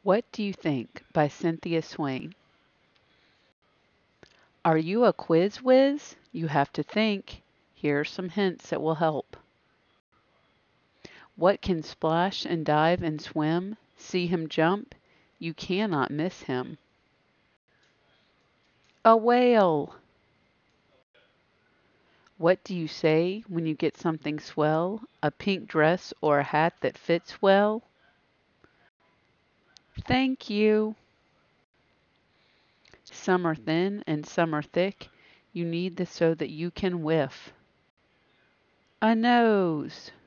What Do You Think by Cynthia Swain. Are you a quiz whiz? You have to think. Here are some hints that will help. What can splash and dive and swim? See him jump? You cannot miss him. A whale! What do you say when you get something swell? A pink dress or a hat that fits well? Thank you. Some are thin and some are thick. You need this so that you can whiff. A nose.